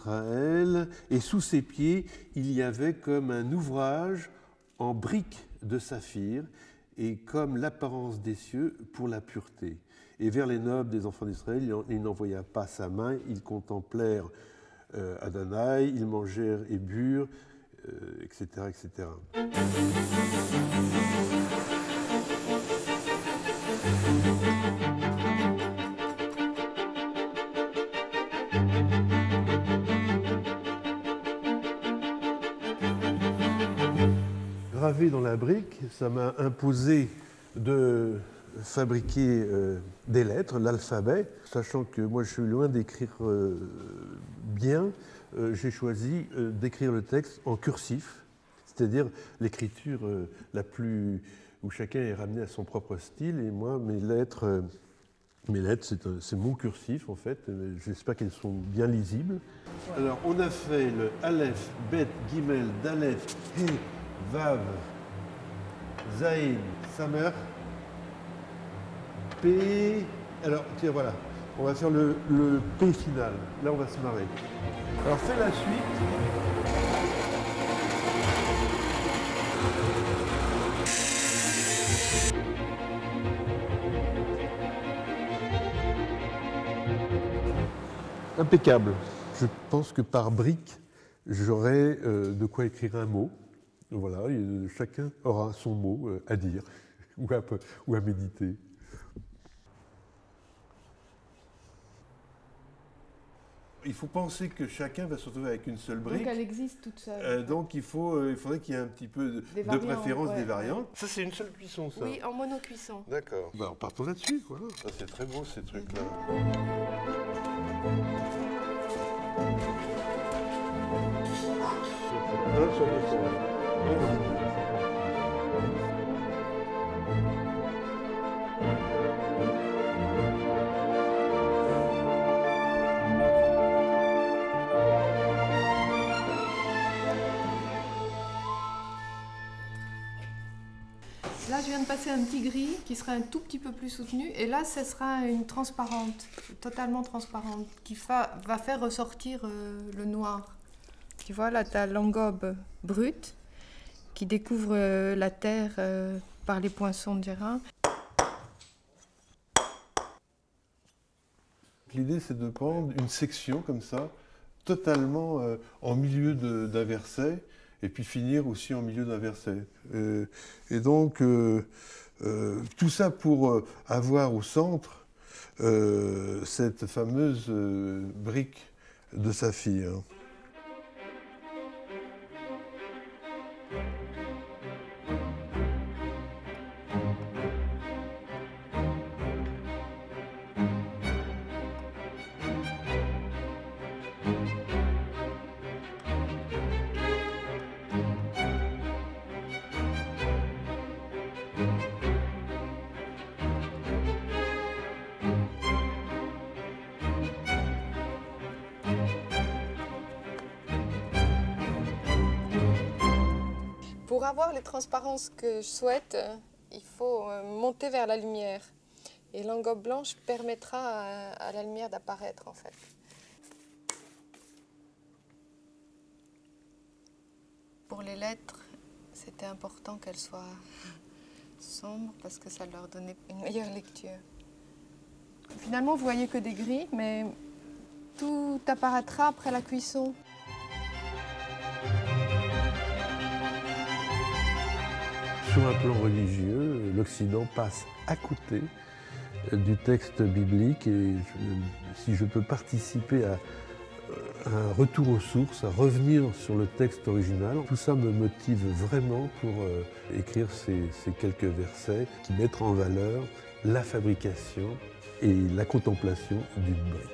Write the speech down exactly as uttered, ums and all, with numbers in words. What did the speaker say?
d'Israël, et sous ses pieds, il y avait comme un ouvrage en briques de saphir, et comme l'apparence des cieux pour la pureté. Et vers les nobles des enfants d'Israël, il n'envoya pas sa main, ils contemplèrent euh, Adonai, ils mangèrent et burent, euh, et cetera, et cetera. Gravé dans la brique, ça m'a imposé de fabriquer euh, des lettres, l'alphabet, sachant que moi je suis loin d'écrire euh, bien, euh, j'ai choisi euh, d'écrire le texte en cursif, c'est-à-dire l'écriture euh, la plus où chacun est ramené à son propre style, et moi mes lettres, euh, mes lettres c'est mon cursif en fait, j'espère qu'elles sont bien lisibles. Alors on a fait le Aleph, Bet, Gimel, Dalet, He, Vav, Zaïn, Samer, P. Alors, tiens, voilà. On va faire le, le P final. Là, on va se marrer. Alors, fais la suite. Impeccable. Je pense que par brique, j'aurai euh, de quoi écrire un mot. Voilà, et chacun aura son mot à dire ou à, ou à méditer. Il faut penser que chacun va se retrouver avec une seule brique. Donc elle existe toute seule. Euh, donc il, faut, euh, il faudrait qu'il y ait un petit peu de, de variantes, préférence ouais, des variantes. Ouais. Ça c'est une seule cuisson, ça? Oui, en monocuisson. D'accord. Bah, partons là-dessus, voilà. Ça c'est très beau ces trucs-là. Un sur deux cents. Là, je viens de passer un petit gris qui sera un tout petit peu plus soutenu. Et là, ce sera une transparente, totalement transparente, qui va, va faire ressortir euh, le noir. Tu vois, là, tu as l'engobe brute qui découvre euh, la terre euh, par les poinçons de Gérin. L'idée, c'est de prendre une section comme ça, totalement euh, en milieu d'un verset, et puis finir aussi en milieu d'un verset. Euh, et donc, euh, euh, tout ça pour euh, avoir au centre euh, cette fameuse euh, brique de saphir. Pour avoir les transparences que je souhaite, il faut monter vers la lumière. Et l'engobe blanche permettra à, à la lumière d'apparaître en fait. Pour les lettres, c'était important qu'elles soient sombres parce que ça leur donnait une meilleure lecture. Finalement, vous voyez que des gris, mais tout apparaîtra après la cuisson. Sur un plan religieux, l'Occident passe à côté du texte biblique et je, si je peux participer à, à un retour aux sources, à revenir sur le texte original, tout ça me motive vraiment pour euh, écrire ces, ces quelques versets qui mettent en valeur la fabrication et la contemplation d'une brique.